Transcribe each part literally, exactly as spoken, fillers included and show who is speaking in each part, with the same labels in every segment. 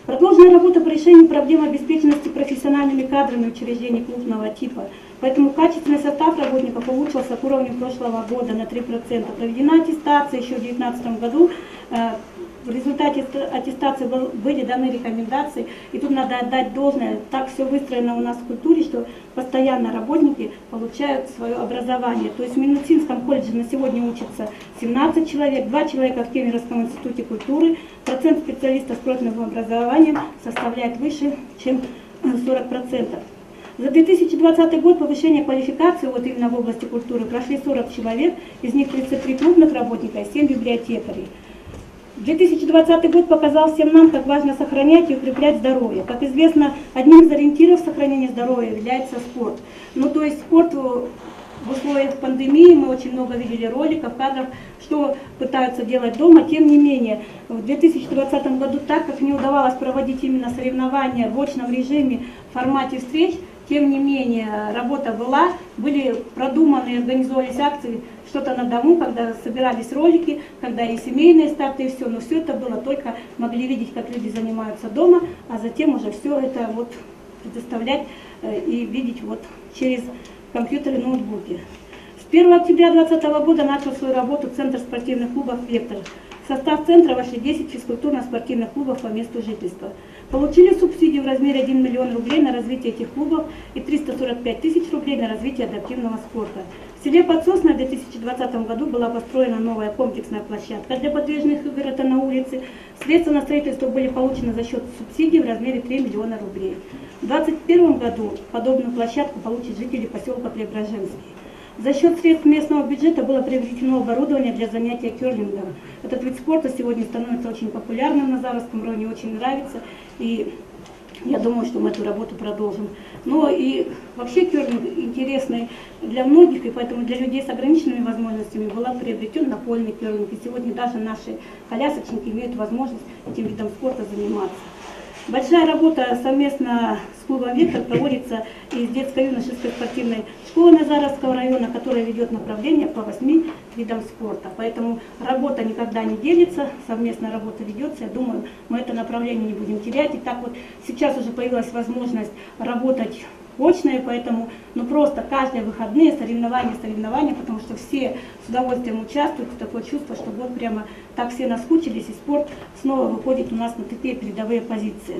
Speaker 1: Продолжена работа по решению проблем обеспеченности профессиональными кадрами учреждений крупного типа. Поэтому качественный состав работников улучшился к уровню прошлого года на три процента. Проведена аттестация еще в две тысячи девятнадцатом году. В результате аттестации были даны рекомендации. И тут надо отдать должное. Так все выстроено у нас в культуре, что постоянно работники получают свое образование. То есть в Минусинском колледже на сегодня учатся семнадцать человек, два человека в Кемеровском институте культуры. Процент специалистов с профильным образованием составляет выше, чем сорок процентов. За две тысячи двадцатый год повышение квалификации вот именно в области культуры прошли сорок человек, из них тридцать три крупных работника и семь библиотекарей. две тысячи двадцатый год показал всем нам, как важно сохранять и укреплять здоровье. Как известно, одним из ориентиров сохранения здоровья является спорт. Ну то есть спорт в условиях пандемии, мы очень много видели роликов, кадров, что пытаются делать дома. Тем не менее, в две тысячи двадцатом году, так как не удавалось проводить именно соревнования в очном режиме, в формате встреч, тем не менее, работа была, были продуманы, организовывались акции, что-то на дому, когда собирались ролики, когда и семейные старты, и все. Но все это было только, могли видеть, как люди занимаются дома, а затем уже все это вот предоставлять э, и видеть вот через компьютеры и ноутбуки. С первого октября две тысячи двадцатого года начал свою работу Центр спортивных клубов «Вектор». В состав центра вошли десять физкультурно-спортивных клубов по месту жительства. Получили субсидию в размере один миллион рублей на развитие этих клубов и триста сорок пять тысяч рублей на развитие адаптивного спорта. В селе Подсосное в две тысячи двадцатом году была построена новая комплексная площадка для подвижных игр, это на улице. Средства на строительство были получены за счет субсидий в размере три миллиона рублей. В две тысячи двадцать первом году подобную площадку получат жители поселка Преображенский. За счет средств местного бюджета было приобретено оборудование для занятия керлингом. Этот вид спорта сегодня становится очень популярным на Заровском районе, очень нравится. И я думаю, что мы эту работу продолжим. Но и вообще керлинг интересный для многих, и поэтому для людей с ограниченными возможностями была приобретен напольный керлинг. И сегодня даже наши колясочники имеют возможность этим видом спорта заниматься. Большая работа совместно с клубом «Вектор» проводится из детско-юношеской спортивной школы Назаровского района, которая ведет направление по восьми видам спорта. Поэтому работа никогда не делится, совместная работа ведется. Я думаю, мы это направление не будем терять. И так вот сейчас уже появилась возможность работать очные, поэтому ну просто каждые выходные соревнования, соревнования, потому что все с удовольствием участвуют, такое чувство, что вот прямо так все наскучились, и спорт снова выходит у нас на такие передовые позиции.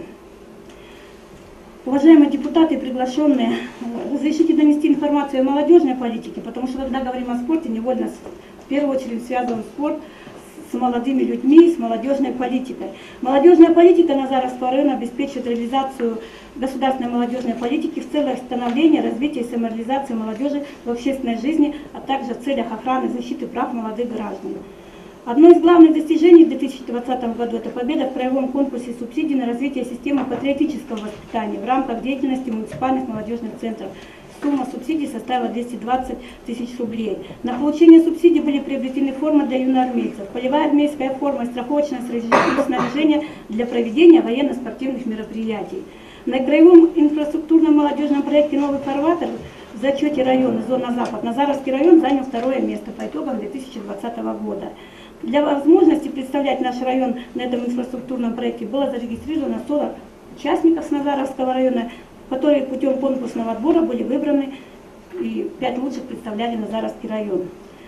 Speaker 1: Уважаемые депутаты и приглашенные, разрешите донести информацию о молодежной политике, потому что когда говорим о спорте, невольно в первую очередь связываем спорт с молодыми людьми, с молодежной политикой. Молодежная политика Назаровского района обеспечивает реализацию государственной молодежной политики в целях становления, развития и самореализации молодежи в общественной жизни, а также в целях охраны и защиты прав молодых граждан. Одно из главных достижений в две тысячи двадцатом году – это победа в краевом конкурсе субсидий на развитие системы патриотического воспитания в рамках деятельности муниципальных молодежных центров. Сумма субсидий составила двести двадцать тысяч рублей. На получение субсидий были приобретены формы для юноармейцев, полевая армейская форма и страховочное снаряжение для проведения военно-спортивных мероприятий. На краевом инфраструктурном молодежном проекте «Новый фарватер» в зачете района «Зона Запад» Назаровский район занял второе место по итогам две тысячи двадцатого года. Для возможности представлять наш район на этом инфраструктурном проекте было зарегистрировано сорок участников с Назаровского района, которые путем конкурсного отбора были выбраны, и пять лучших представляли Назаровский район.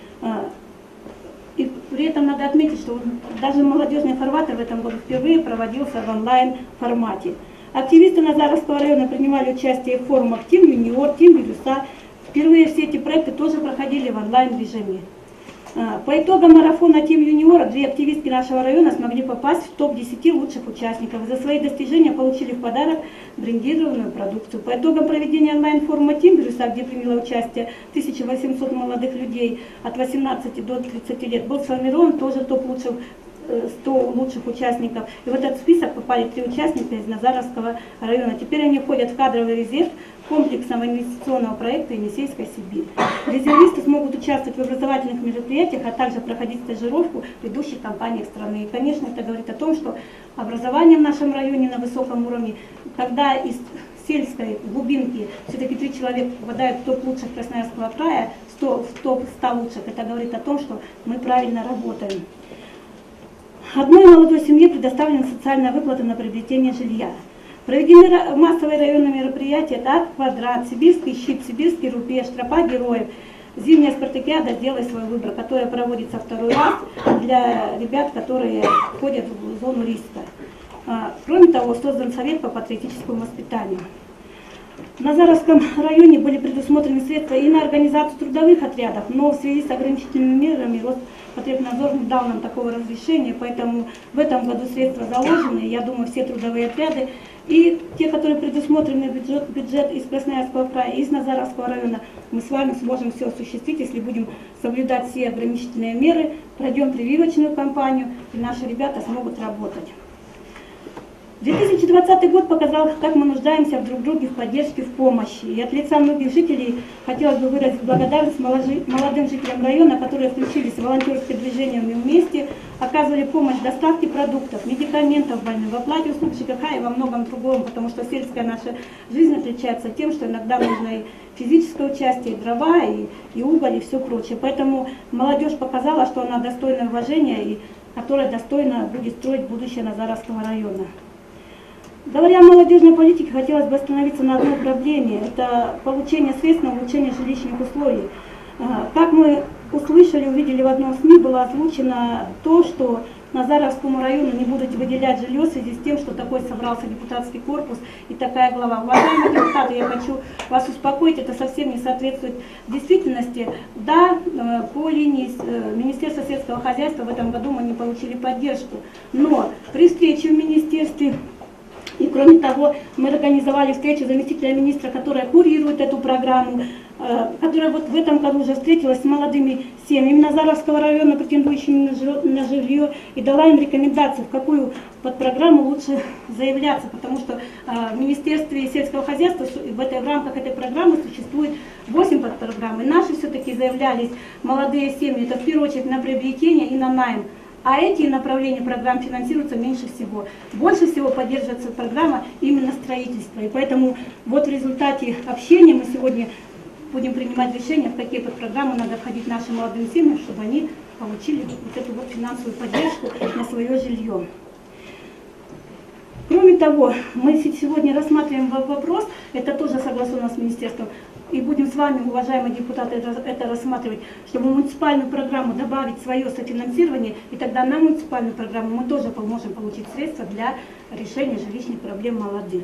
Speaker 1: И при этом надо отметить, что даже молодежный фарватер в этом году впервые проводился в онлайн-формате. Активисты Назаровского района принимали участие в форумах «Тим Юниор», «Тим Бирюса». Впервые все эти проекты тоже проходили в онлайн-режиме. По итогам марафона «Тим Юниора» две активистки нашего района смогли попасть в топ десять лучших участников. За свои достижения получили в подарок брендированную продукцию. По итогам проведения онлайн-форума «Тим Бирюса», где приняло участие тысяча восемьсот молодых людей от восемнадцати до тридцати лет, был сформирован тоже топ лучших сто лучших участников. И в этот список попали три участника из Назаровского района. Теперь они входят в кадровый резерв комплексного инвестиционного проекта «Енисейская Сибирь». Резервисты смогут участвовать в образовательных мероприятиях, а также проходить стажировку в ведущих компаниях страны. И, конечно, это говорит о том, что образование в нашем районе на высоком уровне, когда из сельской глубинки все-таки три человека попадают в топ лучших Красноярского края, в топ ста лучших, это говорит о том, что мы правильно работаем. Одной молодой семье предоставлена социальная выплата на приобретение жилья. Проведены массовые районные мероприятия, это «Квадрат», «Сибирский щит», «Сибирский рубеж», «Тропа героев», «Зимняя спартакиада. Сделай свой выбор», которая проводится второй раз для ребят, которые входят в зону риска. Кроме того, создан Совет по патриотическому воспитанию. В Назаровском районе были предусмотрены средства и на организацию трудовых отрядов, но в связи с ограничительными мерами Роспотребнадзор не дал нам такого разрешения, поэтому в этом году средства заложены, я думаю, все трудовые отряды, и те, которые предусмотрены бюджет, бюджет из Красноярского края, из Назаровского района, мы с вами сможем все осуществить, если будем соблюдать все ограничительные меры, пройдем прививочную кампанию, и наши ребята смогут работать. две тысячи двадцатый год показал, как мы нуждаемся друг в друге в поддержке, в помощи. И от лица многих жителей хотелось бы выразить благодарность молодым жителям района, которые включились в волонтерское движение «Мы вместе», оказывали помощь в доставке продуктов, медикаментов больным, в оплате услуг ЖКХ и во многом другом, потому что сельская наша жизнь отличается тем, что иногда нужно и физическое участие, и дрова, и, и уголь, и все прочее. Поэтому молодежь показала, что она достойна уважения и которая достойно будет строить будущее Назаровского района. Говоря о молодежной политике, хотелось бы остановиться на одной проблеме. Это получение средств на улучшение жилищных условий. Как мы услышали, увидели в одном СМИ, было озвучено то, что Назаровскому району не будут выделять жилье в связи с тем, что такой собрался депутатский корпус и такая глава. Уважаемые депутаты, я хочу вас успокоить, это совсем не соответствует действительности. Да, по линии Министерства сельского хозяйства в этом году мы не получили поддержку, но при встрече в министерстве, и кроме того, мы организовали встречу заместителя министра, которая курирует эту программу, которая вот в этом году уже встретилась с молодыми семьями Назаровского района, претендующими на жилье, и дала им рекомендации, в какую подпрограмму лучше заявляться, потому что в Министерстве сельского хозяйства в, этой, в рамках этой программы существует восемь подпрограмм. И наши все-таки заявлялись молодые семьи, это в первую очередь на приобретение и на найм. А эти направления программ финансируются меньше всего. Больше всего поддерживается программа именно строительства. И поэтому вот в результате общения мы сегодня будем принимать решение, в какие подпрограммы надо входить нашим молодым семьям, чтобы они получили вот эту вот финансовую поддержку на свое жилье. Кроме того, мы сегодня рассматриваем вопрос, это тоже согласовано с министерством, и будем с вами, уважаемые депутаты, это, это рассматривать, чтобы в муниципальную программу добавить свое софинансирование, и тогда на муниципальную программу мы тоже поможем получить средства для решения жилищных проблем молодых.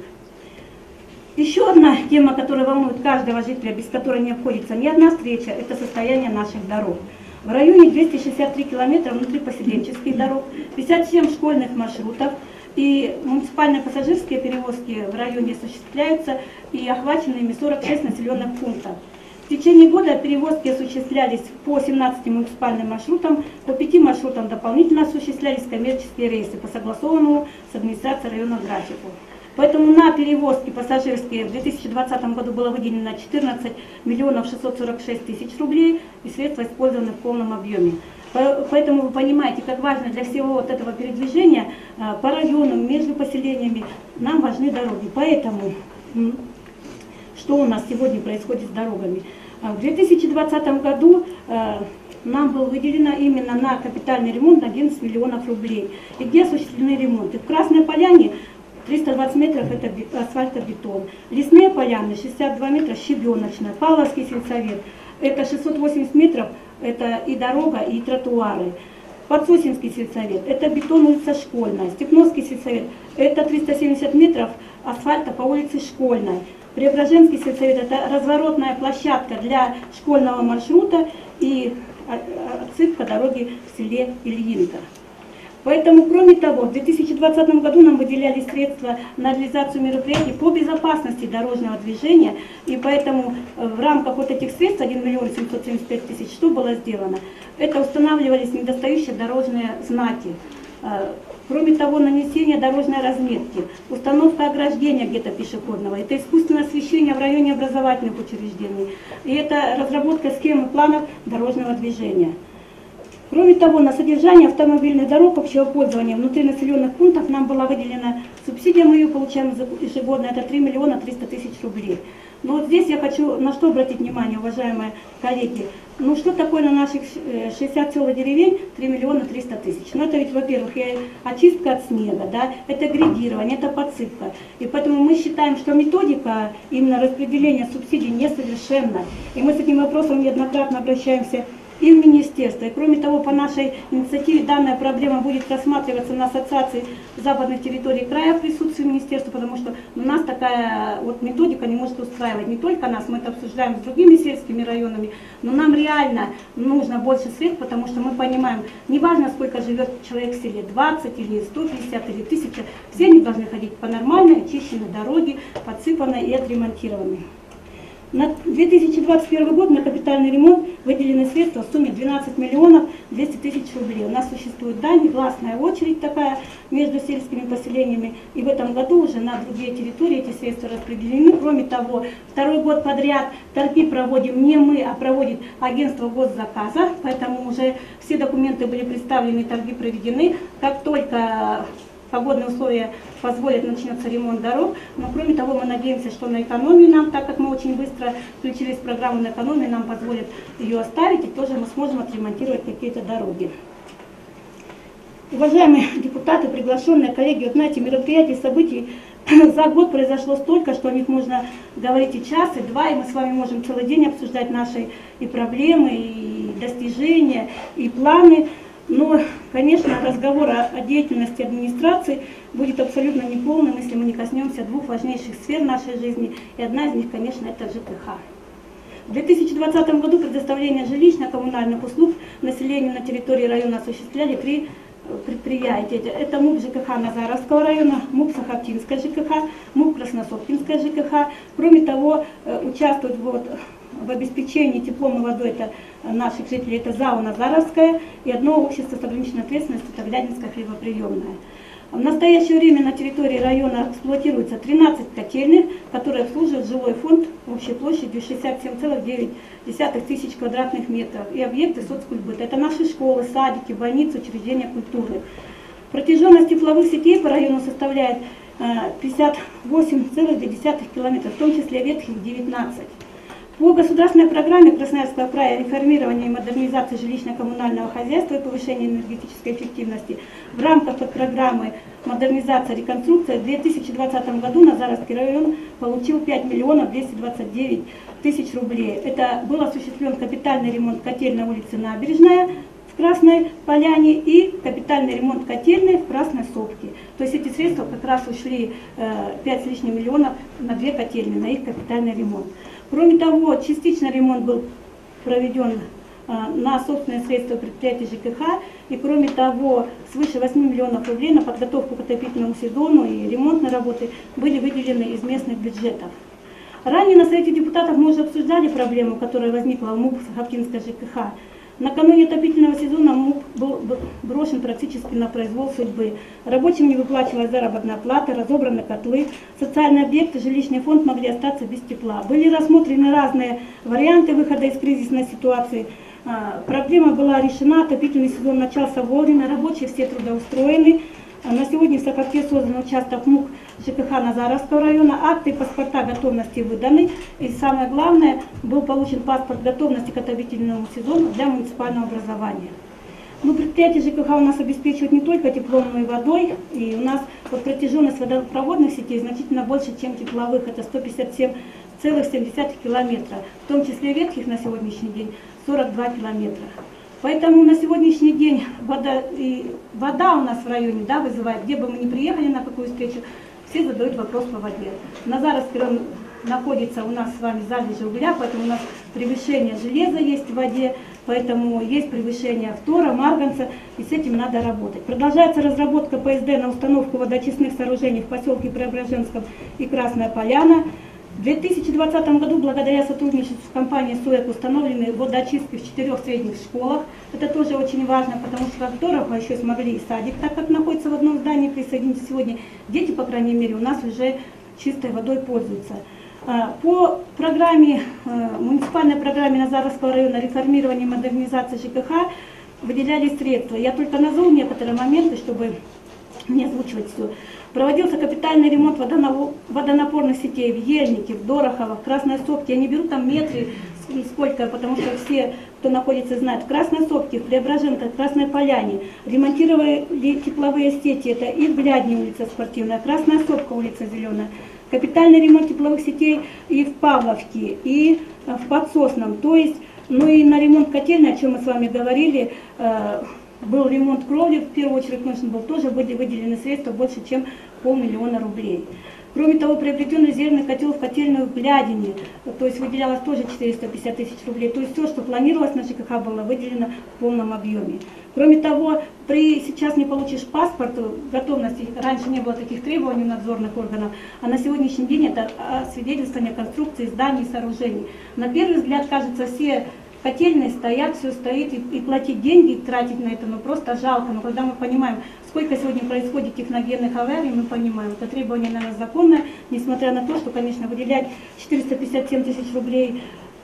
Speaker 1: Еще одна тема, которая волнует каждого жителя, без которой не обходится ни одна встреча, это состояние наших дорог. В районе двести шестьдесят три километра внутрипоселенческих дорог, пятьдесят семь школьных маршрутов, и муниципальные пассажирские перевозки в районе осуществляются, и охвачены ими сорок шесть населенных пунктов. В течение года перевозки осуществлялись по семнадцати муниципальным маршрутам, по пяти маршрутам дополнительно осуществлялись коммерческие рейсы по согласованному с администрацией района графику. Поэтому на перевозки пассажирские в две тысячи двадцатом году было выделено четырнадцать миллионов шестьсот сорок шесть тысяч рублей, и средства использованы в полном объеме. Поэтому вы понимаете, как важно для всего вот этого передвижения по районам, между поселениями, нам важны дороги. Поэтому, что у нас сегодня происходит с дорогами? В две тысячи двадцатом году нам было выделено именно на капитальный ремонт одиннадцать миллионов рублей. И где осуществлены ремонты? В Красной Поляне триста двадцать метров это асфальтобетон, Лесные Поляны шестьдесят два метра щебеночная, Павловский сельсовет это шестьсот восемьдесят метров, это и дорога, и тротуары. Подсосинский сельсовет это бетон, улица Школьная. Степновский сельсовет это триста семьдесят метров асфальта по улице Школьной. Преображенский сельсовет это разворотная площадка для школьного маршрута и отсыпка дороги в селе Ильинка. Поэтому, кроме того, в две тысячи двадцатом году нам выделяли средства на реализацию мероприятий по безопасности дорожного движения, и поэтому в рамках вот этих средств один миллион семьсот семьдесят пять тысяч, что было сделано? Это устанавливались недостающие дорожные знаки. Кроме того, нанесение дорожной разметки, установка ограждения где-то пешеходного, это искусственное освещение в районе образовательных учреждений, и это разработка схемы планов дорожного движения. Кроме того, на содержание автомобильных дорог общего пользования внутри населенных пунктов нам была выделена субсидия, мы ее получаем ежегодно, это три миллиона триста тысяч рублей. Но вот здесь я хочу на что обратить внимание, уважаемые коллеги. Ну что такое на наших шестьдесят сел и деревень три миллиона триста тысяч? Ну это ведь, во-первых, очистка от снега, да, это грейдирование, это подсыпка. И поэтому мы считаем, что методика именно распределения субсидий несовершенна. И мы с этим вопросом неоднократно обращаемся и в министерство. И кроме того, по нашей инициативе данная проблема будет рассматриваться на ассоциации западных территорий края в присутствии министерства, потому что у нас такая вот методика не может устраивать не только нас, мы это обсуждаем с другими сельскими районами, но нам реально нужно больше средств, потому что мы понимаем, неважно сколько живет человек в селе, двадцать или сто пятьдесят или тысяча, все они должны ходить по нормальной, очищенной дороге, подсыпанной и отремонтированной. На две тысячи двадцать первый год на капитальный ремонт выделены средства в сумме двенадцать миллионов двести тысяч рублей. У нас существует, да, негласная очередь такая между сельскими поселениями, и в этом году уже на другие территории эти средства распределены. Кроме того, второй год подряд торги проводим не мы, а проводит агентство госзаказа, поэтому уже все документы были представлены, торги проведены. Как только погодные условия позволят, начнется ремонт дорог. Но кроме того, мы надеемся, что на экономию нам, так как мы очень быстро включились в программу на экономию, нам позволят ее оставить, и тоже мы сможем отремонтировать какие-то дороги. Уважаемые депутаты, приглашенные коллеги, вот знаете, мероприятий, событий за год произошло столько, что о них можно говорить и час, и два, и мы с вами можем целый день обсуждать наши и проблемы, и достижения, и планы. Но, конечно, разговор о деятельности администрации будет абсолютно неполным, если мы не коснемся двух важнейших сфер нашей жизни. И одна из них, конечно, это ЖКХ. В две тысячи двадцатом году предоставление жилищно-коммунальных услуг населению на территории района осуществляли три предприятия. Это МУП ЖКХ Назаровского района, МУП Сахавтинская ЖКХ, МУП Красносоткинская ЖКХ. Кроме того, участвуют вот в обеспечении теплом и водой это наших жителей, это ЗАО Назаровская и одно общество с ограниченной ответственностью, это Глядинская хлебоприемная. В настоящее время на территории района эксплуатируется тринадцать котельных, которые обслуживают жилой фонд общей площадью шестьдесят семь целых девять десятых тысяч квадратных метров и объекты соцкультбыта. Это наши школы, садики, больницы, учреждения культуры. Протяженность тепловых сетей по району составляет пятьдесят восемь целых две десятых километров, в том числе ветхих девятнадцать. По государственной программе Красноярского края реформирования и модернизации жилищно-коммунального хозяйства и повышения энергетической эффективности в рамках программы модернизация и реконструкция в две тысячи двадцатом году Назаровский район получил пять миллионов двести двадцать девять тысяч рублей. Это был осуществлен капитальный ремонт котельной улицы Набережная в Красной Поляне и капитальный ремонт котельной в Красной Сопке. То есть эти средства как раз ушли пять с лишним миллионов на две котельные, на их капитальный ремонт. Кроме того, частично ремонт был проведен на собственные средства предприятий ЖКХ, и кроме того, свыше восьми миллионов рублей на подготовку к отопительному сезону и ремонтные работы были выделены из местных бюджетов. Ранее на Совете депутатов мы уже обсуждали проблему, которая возникла в МУП Сахавтинской ЖКХ. Накануне отопительного сезона МУП был брошен практически на произвол судьбы. Рабочим не выплачивалась заработная плата, разобраны котлы, социальные объекты, жилищный фонд могли остаться без тепла. Были рассмотрены разные варианты выхода из кризисной ситуации. Проблема была решена, отопительный сезон начался вовремя, рабочие все трудоустроены. На сегодня в Сахавте создан участок МУК ЖКХ Назаровского района, акты и паспорта готовности выданы. И самое главное, был получен паспорт готовности к отопительному сезону для муниципального образования. Ну, предприятие ЖКХ у нас обеспечивает не только теплом, но и водой. И у нас вот протяженность водопроводных сетей значительно больше, чем тепловых. Это сто пятьдесят семь целых семь десятых километра. В том числе ветхих на сегодняшний день сорок два километра. Поэтому на сегодняшний день вода, и вода у нас в районе, да, вызывает, где бы мы ни приехали, на какую встречу, все задают вопрос по воде. Назаровский район находится у нас с вами в залежи угля, поэтому у нас превышение железа есть в воде, поэтому есть превышение фтора, марганца, и с этим надо работать. Продолжается разработка ПСД на установку водоочистных сооружений в поселке Преображенском и Красная Поляна. В две тысячи двадцатом году благодаря сотрудничеству с компанией СОЭК установлены водоочистки в четырех средних школах. Это тоже очень важно, потому что здорово еще смогли и садик, так как находится в одном здании, присоединиться сегодня. Дети, по крайней мере, у нас уже чистой водой пользуются. По программе, муниципальной программе Назаровского района реформирования и модернизации ЖКХ выделяли средства. Я только назову некоторые моменты, чтобы не озвучивать все. Проводился капитальный ремонт водонапорных сетей в Ельнике, в Дорохово, в Красной Сопке. Я не беру там метры, сколько, потому что все, кто находится, знают. В Красной Сопке, в Преображенке, в Красной Поляне. Ремонтировали тепловые сети. Это и в Глядне улица Спортивная, Красная Сопка, улица Зеленая. Капитальный ремонт тепловых сетей и в Павловке, и в Подсосном. То есть, ну и на ремонт котельной, о чем мы с вами говорили, был ремонт кровли, в первую очередь нужно было, тоже были выделены средства больше, чем полмиллиона рублей. Кроме того, приобретен резервный котел в котельную в Глядине, то есть выделялось тоже четыреста пятьдесят тысяч рублей. То есть все, что планировалось на ЖКХ, было выделено в полном объеме. Кроме того, при сейчас не получишь паспорт, готовности, раньше не было таких требований у надзорных органов, а на сегодняшний день это свидетельствование конструкции зданий и сооружений. На первый взгляд, кажется, все котельные стоят, все стоит, и, и платить деньги, и тратить на это, ну просто жалко. Но когда мы понимаем, сколько сегодня происходит техногенных аварий, мы понимаем, это требование, наверное, законное, несмотря на то, что, конечно, выделять четыреста пятьдесят семь тысяч рублей,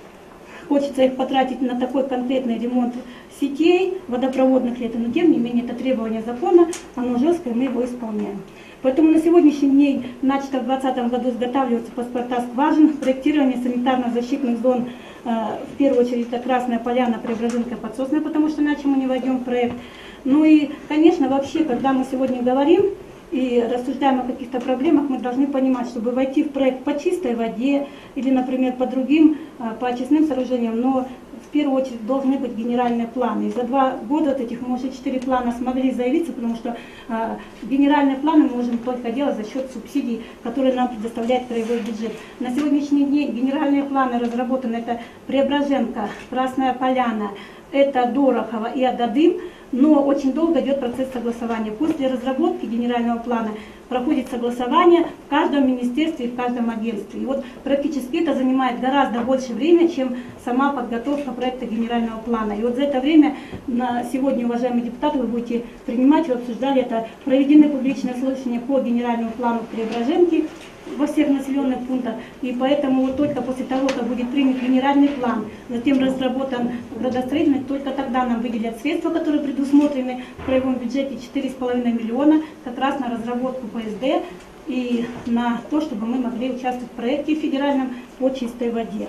Speaker 1: хочется их потратить на такой конкретный ремонт сетей, водопроводных лет, но тем не менее это требование закона, оно жесткое, мы его исполняем. Поэтому на сегодняшний день начато в двадцатом году изготавливаются паспорта скважин, проектирование санитарно-защитных зон, э, в первую очередь это Красная Поляна, Преображенка, Подсосная, потому что иначе мы не войдем в проект. Ну и, конечно, вообще, когда мы сегодня говорим и рассуждаем о каких-то проблемах, мы должны понимать, чтобы войти в проект по чистой воде или, например, по другим, э, по очистным сооружениям, но в первую очередь должны быть генеральные планы. И за два года от этих мы уже четыре плана смогли заявиться, потому что э, генеральные планы мы можем только делать за счет субсидий, которые нам предоставляет краевой бюджет. На сегодняшний день генеральные планы разработаны, это Преображенка, Красная Поляна, это Дорохово и Ададым, но очень долго идет процесс согласования. После разработки генерального плана проходит согласование в каждом министерстве и в каждом агентстве. И вот практически это занимает гораздо больше времени, чем сама подготовка проекта генерального плана. И вот за это время на сегодня, уважаемые депутаты, вы будете принимать, вы обсуждали это, проведены публичные слушания по генеральному плану Преображенки во всех населенных пунктах, и поэтому вот только после того, как будет принят генеральный план, затем разработан градостроительный, только тогда нам выделят средства, которые предусмотрены в краевом бюджете, четыре с половиной миллиона, как раз на разработку П С Д и на то, чтобы мы могли участвовать в проекте федеральном по чистой воде.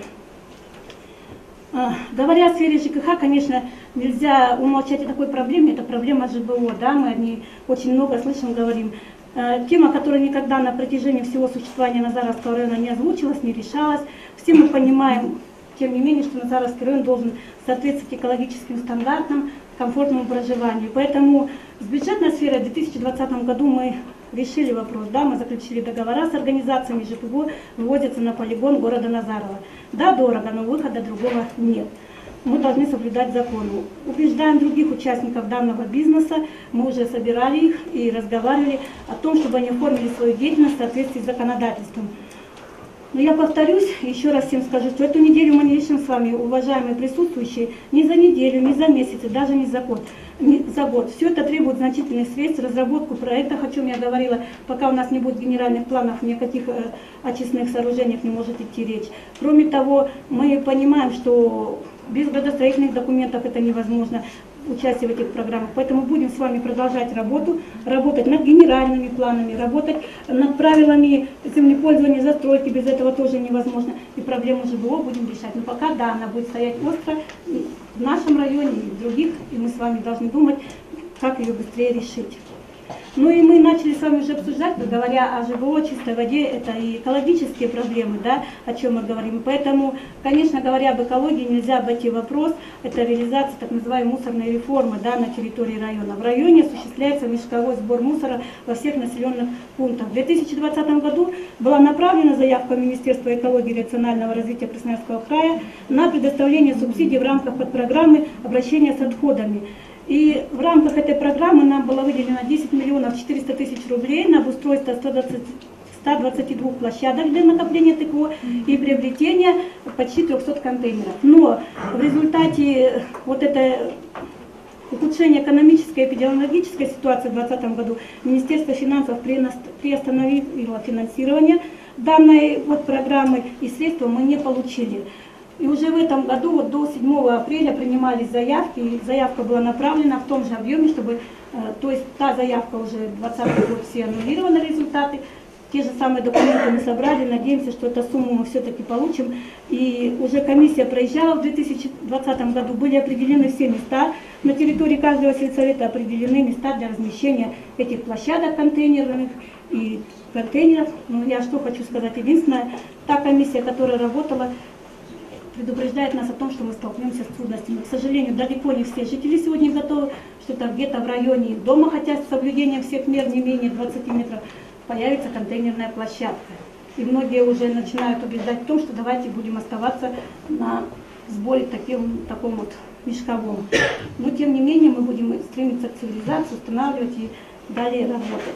Speaker 1: Говоря о сфере ЖКХ, конечно, нельзя умолчать о такой проблеме, это проблема Ж Б О, да, мы о ней очень много слышим, говорим. Тема, которая никогда на протяжении всего существования Назаровского района не озвучилась, не решалась. Все мы понимаем, тем не менее, что Назаровский район должен соответствовать экологическим стандартам, комфортному проживанию. Поэтому с бюджетной сферой в две тысячи двадцатом году мы решили вопрос, да, мы заключили договора с организациями, Ж П Г вывозятся на полигон города Назарова. Да, дорого, но выхода другого нет. Мы должны соблюдать закон. Убеждаем других участников данного бизнеса, мы уже собирали их и разговаривали о том, чтобы они оформили свою деятельность в соответствии с законодательством. Но я повторюсь, еще раз всем скажу, что эту неделю мы не решим с вами, уважаемые присутствующие, ни за неделю, ни за месяц, и даже не за год. Не за год. Все это требует значительных средств, разработку проектов, о чем я говорила. Пока у нас не будет генеральных планов, ни о каких э, очистных сооружениях не может идти речь. Кроме того, мы понимаем, что без градостроительных документов это невозможно, участие в этих программах. Поэтому будем с вами продолжать работу, работать над генеральными планами, работать над правилами землепользования, застройки. Без этого тоже невозможно. И проблему Ж Б О будем решать. Но пока, да, она будет стоять остро в нашем районе и в других. И мы с вами должны думать, как ее быстрее решить. Ну и мы начали с вами уже обсуждать, говоря о Ж Б О, чистой воде, это и экологические проблемы, да, о чем мы говорим. Поэтому, конечно, говоря об экологии, нельзя обойти вопрос, это реализация так называемой мусорной реформы, да, на территории района. В районе осуществляется межковой сбор мусора во всех населенных пунктах. В две тысячи двадцатом году была направлена заявка Министерства экологии и рационального развития Красноярского края на предоставление субсидий в рамках подпрограммы обращения с отходами. И в рамках этой программы нам было выделено десять миллионов четыреста тысяч рублей на обустройство ста двадцати двух площадок для накопления Т К О и приобретения почти трёхсот контейнеров. Но в результате вот этой ухудшения экономической и эпидемиологической ситуации в две тысячи двадцатом году Министерство финансов приостановило финансирование данной вот программы, и средства мы не получили. И уже в этом году, вот до седьмого апреля, принимались заявки, и заявка была направлена в том же объеме, чтобы, то есть та заявка уже двадцатый год, все аннулированы результаты, те же самые документы мы собрали, надеемся, что эту сумму мы все-таки получим. И уже комиссия проезжала в две тысячи двадцатом году, были определены все места, на территории каждого сельсовета определены места для размещения этих площадок контейнерных и контейнеров. Но я что хочу сказать, единственное, та комиссия, которая работала, предупреждает нас о том, что мы столкнемся с трудностями. К сожалению, далеко не все жители сегодня готовы, что-то где-то в районе дома, хотя с соблюдением всех мер не менее двадцати метров, появится контейнерная площадка. И многие уже начинают убеждать в том, что давайте будем оставаться на сборе таким, таком вот мешковом. Но тем не менее мы будем стремиться к цивилизации, устанавливать и далее работать.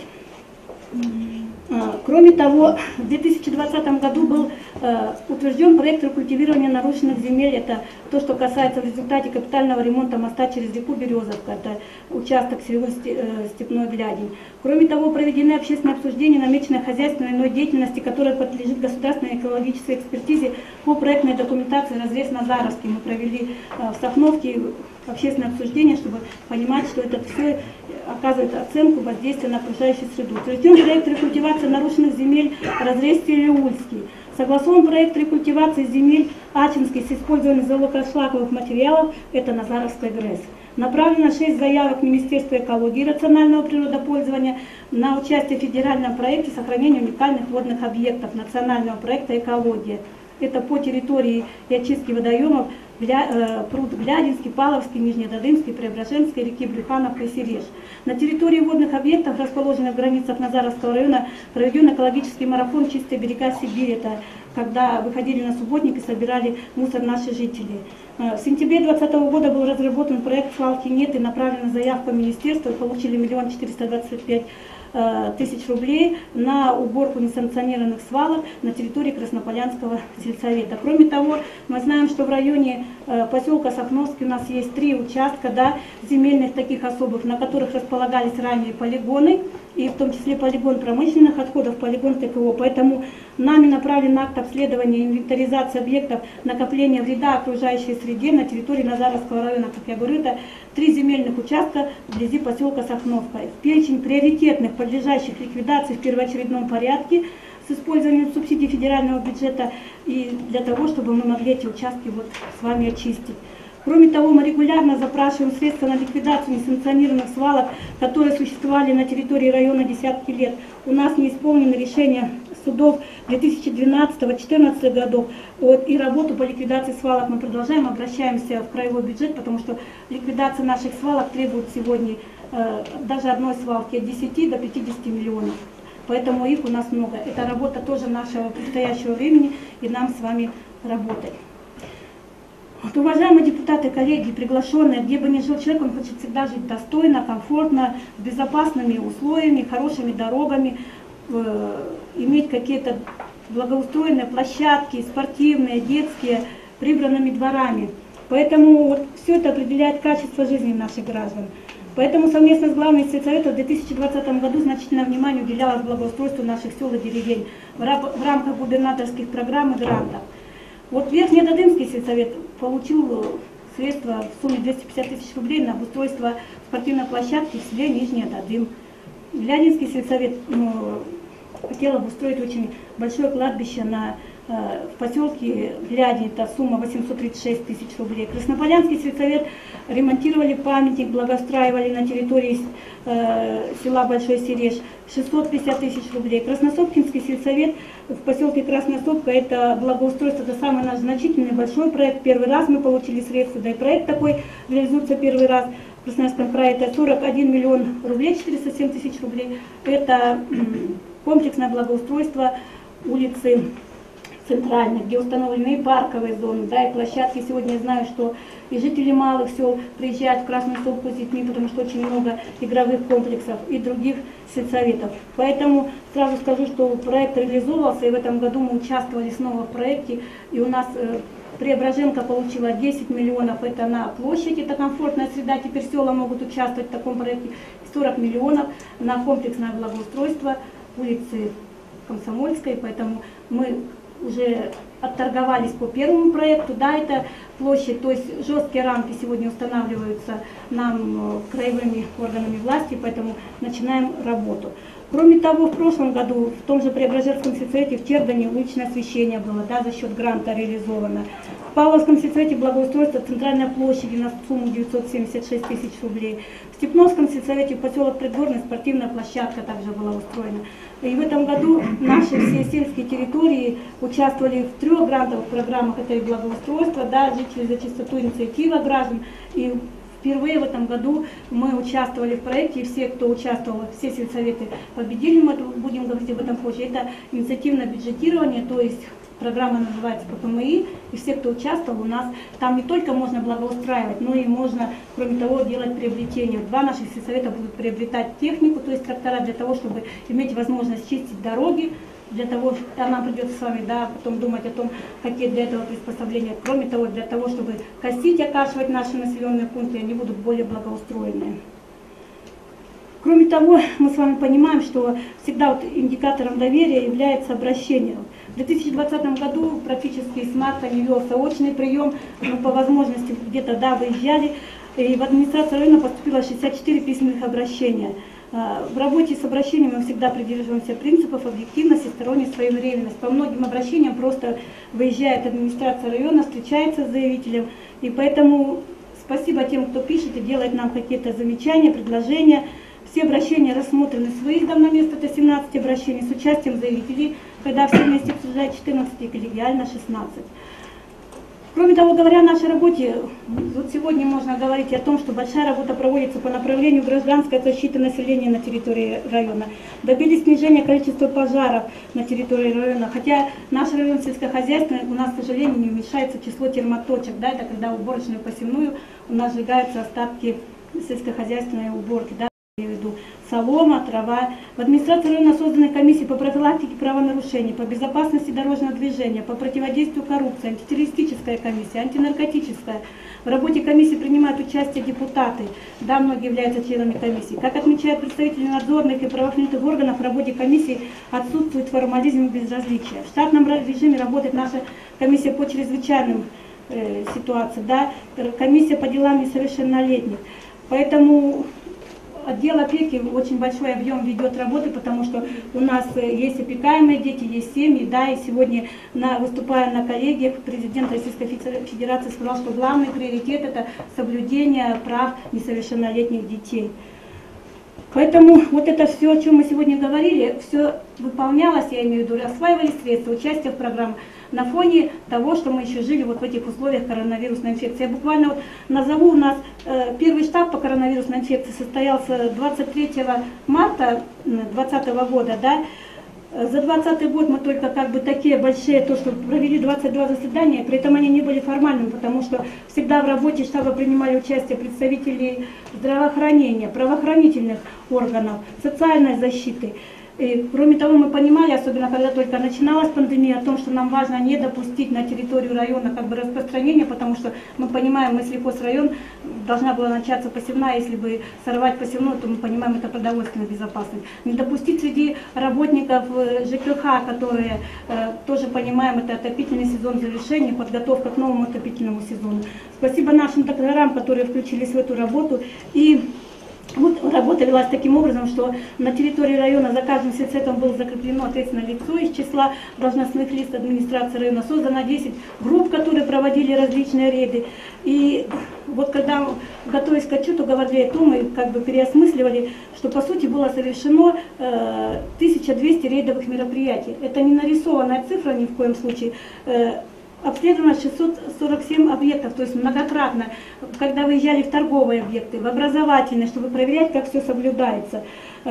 Speaker 1: Кроме того, в две тысячи двадцатом году был э, утвержден проект рекультивирования нарушенных земель. Это то, что касается в результате капитального ремонта моста через реку Березовка. Это участок Севун-Степной Глядень. Кроме того, проведены общественные обсуждения намеченной хозяйственной иной деятельности, которая подлежит государственной экологической экспертизе по проектной документации разрез Назаровский. Мы провели э, в Сахновке общественное обсуждение, чтобы понимать, что это все оказывает оценку воздействия на окружающую среду. Утвержден проект рекультивации нарушенных земель разрез Телеульский. Согласован проект рекультивации земель Ачинской с использованием золотошлаковых материалов, это Назаровская ГРЭС. Направлено шесть заявок в Министерство экологии и рационального природопользования на участие в федеральном проекте сохранения уникальных водных объектов национального проекта «Экология». Это по территории и очистки водоемов пруд Глядинский, Павловский, Нижнедодымский, Преображенской, реки Брюхановка и Сереж. На территории водных объектов, расположенных в границах Назаровского района, проведен экологический марафон «Чистые берега Сибири». Это когда выходили на субботник и собирали мусор наши жители. В сентябре две тысячи двадцатого года был разработан проект «Свалки нет» и направлена заявка в министерство, получили миллион четыреста двадцать пять тысяч рублей на уборку несанкционированных свалок на территории Краснополянского сельсовета. Кроме того, мы знаем, что в районе поселка Сахновский у нас есть три участка, да, земельных таких особых, на которых располагались ранее полигоны, и в том числе полигон промышленных отходов, полигон ТКО. Поэтому нами направлен акт обследования и инвентаризации объектов накопления вреда окружающей среде на территории Назаровского района. Как я говорю, это три земельных участка вблизи поселка Сахновка. В перечень приоритетных, подлежащих ликвидации в первоочередном порядке с использованием субсидий федерального бюджета, и для того, чтобы мы могли эти участки вот с вами очистить. Кроме того, мы регулярно запрашиваем средства на ликвидацию несанкционированных свалок, которые существовали на территории района десятки лет. У нас не исполнены решения судов две тысячи двенадцатого — две тысячи четырнадцатого годов. Вот, и работу по ликвидации свалок мы продолжаем, обращаемся в краевой бюджет, потому что ликвидация наших свалок требует сегодня э, даже одной свалки от десяти до пятидесяти миллионов. Поэтому их у нас много. Это работа тоже нашего предстоящего времени, и нам с вами работать. Вот, уважаемые депутаты, коллеги, приглашенные, где бы ни жил человек, он хочет всегда жить достойно, комфортно, с безопасными условиями, хорошими дорогами, э, иметь какие-то благоустроенные площадки, спортивные, детские, прибранными дворами. Поэтому вот все это определяет качество жизни наших граждан. Поэтому совместно с главным сельсоветом в две тысячи двадцатом году значительное внимание уделялось благоустройству наших сел и деревень в рамках губернаторских программ и грантов. Вот Верхнедодымский сельсовет получил средства в сумме двести пятьдесят тысяч рублей на обустройство спортивной площадки в селе Нижний Додым. Глядинский сельсовет ну, хотел обустроить очень большое кладбище на, э, в поселке Глядень, это сумма восемьсот тридцать шесть тысяч рублей. Краснополянский сельсовет ремонтировали памятник, благоустраивали на территории э, села Большой Сереж, шестьсот пятьдесят тысяч рублей. Красносопкинский сельсовет в поселке Красная Сопка, это благоустройство, это самый наш значительный большой проект. Первый раз мы получили средства, да и проект такой реализуется первый раз. В Красноярском крае это сорок один миллион рублей, четыреста семь тысяч рублей. Это комплексное благоустройство улицы Центральной, где установлены и парковые зоны, да, и площадки. Сегодня я знаю, что и жители малых сел приезжают в Красную Сопку с детьми, потому что очень много игровых комплексов и других сельсоветов. Поэтому сразу скажу, что проект реализовывался, и в этом году мы участвовали снова в проекте, и у нас э, Преображенка получила десять миллионов, это на площадь, это комфортная среда, теперь села могут участвовать в таком проекте, сорок миллионов на комплексное благоустройство улицы Комсомольской, поэтому мы уже отторговались по первому проекту, да, это площадь, то есть жесткие рамки сегодня устанавливаются нам краевыми органами власти, поэтому начинаем работу. Кроме того, в прошлом году в том же Преображенском сельсовете в Тердане уличное освещение было, да, за счет гранта реализовано. В Павловском сельсовете благоустройство центральной площади на сумму девятьсот семьдесят шесть тысяч рублей. В Степновском сельсовете поселок Предгорный спортивная площадка также была устроена. И в этом году наши все сельские территории участвовали в трех грантовых программах, это и благоустройство, да, жители за чистоту, инициатива граждан. И впервые в этом году мы участвовали в проекте, и все, кто участвовал, все сельсоветы победили, мы будем говорить об этом позже. Это инициативное бюджетирование, то есть программа называется П П М И, и все, кто участвовал у нас, там не только можно благоустраивать, но и можно, кроме того, делать приобретения. Два наших сельсовета будут приобретать технику, то есть трактора, для того, чтобы иметь возможность чистить дороги, для того, а нам придется с вами, да, потом думать о том, какие для этого приспособления. Кроме того, для того, чтобы косить, окашивать наши населенные пункты, они будут более благоустроенные. Кроме того, мы с вами понимаем, что всегда вот индикатором доверия является обращение. В две тысячи двадцатом году практически с марта не велся очный прием, но по возможности где-то, да, выезжали. И в администрацию района поступило шестьдесят четыре письменных обращения. В работе с обращением мы всегда придерживаемся принципов объективности, сторонней своевременности. По многим обращениям просто выезжает администрация района, встречается с заявителем. И поэтому спасибо тем, кто пишет и делает нам какие-то замечания, предложения. Все обращения рассмотрены с выездом на место, это семнадцать обращений, с участием заявителей, когда все вместе обсуждают четырнадцать и коллегиально шестнадцать. Кроме того, говоря о нашей работе, вот сегодня можно говорить о том, что большая работа проводится по направлению гражданской защиты населения на территории района. Добились снижения количества пожаров на территории района, хотя наш район сельскохозяйственный, у нас, к сожалению, не уменьшается число термоточек, да, это когда уборочную посевную у нас сжигаются остатки сельскохозяйственной уборки, да, я имею в виду солома, трава. В администрации района созданы комиссии по профилактике правонарушений, по безопасности дорожного движения, по противодействию коррупции, антитеррористическая комиссия, антинаркотическая. В работе комиссии принимают участие депутаты, да, многие являются членами комиссии. Как отмечают представители надзорных и правоохранительных органов, в работе комиссии отсутствует формализм и безразличие. В штатном режиме работает наша комиссия по чрезвычайным э, ситуациям, да, комиссия по делам несовершеннолетних. Поэтому отдел опеки очень большой объем ведет работы, потому что у нас есть опекаемые дети, есть семьи, да, и сегодня, на, выступая на коллегиях, президент Российской Федерации сказал, что главный приоритет – это соблюдение прав несовершеннолетних детей. Поэтому вот это все, о чем мы сегодня говорили, все выполнялось, я имею в виду, осваивали средства, участие в программах, на фоне того, что мы еще жили вот в этих условиях коронавирусной инфекции. Я буквально вот назову, у нас э, первый штаб по коронавирусной инфекции состоялся двадцать третьего марта две тысячи двадцатого года, да. За двадцатый год мы только как бы такие большие, то, что провели двадцать два заседания, при этом они не были формальными, потому что всегда в работе штаба принимали участие представители здравоохранения, правоохранительных органов, социальной защиты. И, кроме того, мы понимали, особенно когда только начиналась пандемия, о том, что нам важно не допустить на территорию района как бы распространения, потому что мы понимаем, мы сельхозрайон, должна была начаться посевная, если бы сорвать посевную, то мы понимаем, это продовольственная безопасность. Не допустить среди работников Ж К Х, которые э, тоже понимаем, это отопительный сезон завершения, подготовка к новому отопительному сезону. Спасибо нашим докторам, которые включились в эту работу. И вот работа велась таким образом, что на территории района за каждым сельсоветом было закреплено ответственное лицо из числа должностных лиц администрации района. Создано десять групп, которые проводили различные рейды. И вот когда, готовясь к отчету, говорили о том, мы как бы переосмысливали, что по сути было совершено э, тысяча двести рейдовых мероприятий. Это не нарисованная цифра ни в коем случае. Э, Обследовано шестьсот сорок семь объектов, то есть многократно, когда выезжали в торговые объекты, в образовательные, чтобы проверять, как все соблюдается.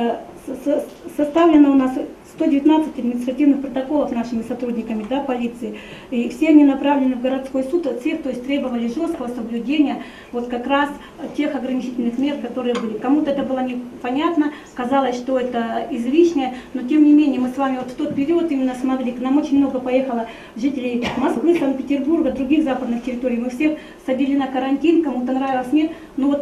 Speaker 1: Составлено у нас сто девятнадцать административных протоколов нашими сотрудниками, да, полиции, и все они направлены в городской суд от всех, то есть требовали жесткого соблюдения вот как раз тех ограничительных мер, которые были. Кому-то это было непонятно, казалось, что это излишнее, но тем не менее мы с вами вот в тот период именно смогли, к нам очень много поехало жителей Москвы, Санкт-Петербурга, других западных территорий, мы всех садили на карантин, кому-то нравилось, нет, но вот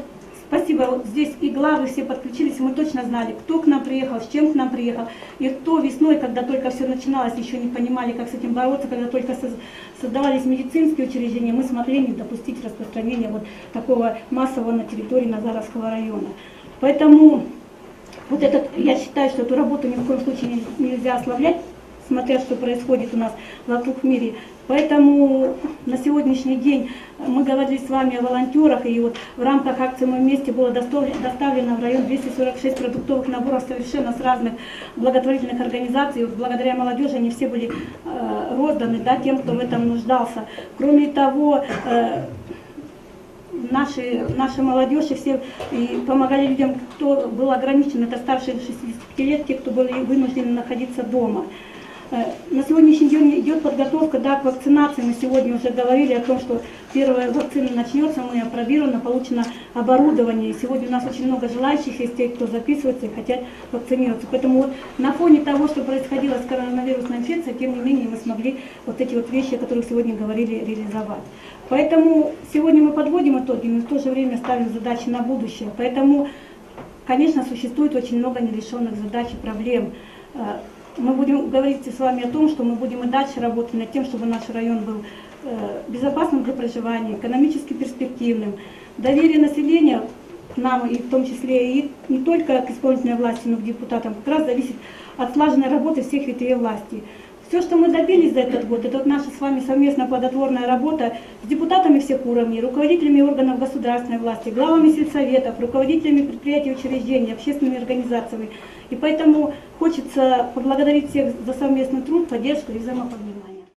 Speaker 1: спасибо, вот здесь и главы все подключились, мы точно знали, кто к нам приехал, с чем к нам приехал. И кто весной, когда только все начиналось, еще не понимали, как с этим бороться, когда только создавались медицинские учреждения, мы смогли не допустить распространения вот такого массового на территории Назаровского района. Поэтому вот этот, я считаю, что эту работу ни в коем случае нельзя ослаблять, смотря что происходит у нас вокруг в мире. Поэтому на сегодняшний день мы говорили с вами о волонтерах, и вот в рамках акции «Мы вместе» было доставлено в район двести сорок шесть продуктовых наборов совершенно с разных благотворительных организаций. И вот благодаря молодежи они все были э, розданы, да, тем, кто в этом нуждался. Кроме того, э, Наши, наши молодежи все и помогали людям, кто был ограничен, это старше шестидесяти пяти лет, те, кто были вынуждены находиться дома. На сегодняшний день идет подготовка, да, к вакцинации. Мы сегодня уже говорили о том, что первая вакцина начнется, мы опробировано, получено оборудование. И сегодня у нас очень много желающих, есть те, кто записывается и хотят вакцинироваться. Поэтому вот на фоне того, что происходило с коронавирусной инфекцией, тем не менее мы смогли вот эти вот вещи, о которых сегодня говорили, реализовать. Поэтому сегодня мы подводим итоги, но в то же время ставим задачи на будущее. Поэтому, конечно, существует очень много нерешенных задач и проблем. Мы будем говорить с вами о том, что мы будем и дальше работать над тем, чтобы наш район был безопасным для проживания, экономически перспективным. Доверие населения к нам, и в том числе и не только к исполнительной власти, но и к депутатам, как раз зависит от слаженной работы всех ветвей власти. Все, что мы добились за этот год, это вот наша с вами совместная плодотворная работа с депутатами всех уровней, руководителями органов государственной власти, главами сельсоветов, руководителями предприятий, учреждений, общественными организациями. И поэтому хочется поблагодарить всех за совместный труд, поддержку и взаимопонимание.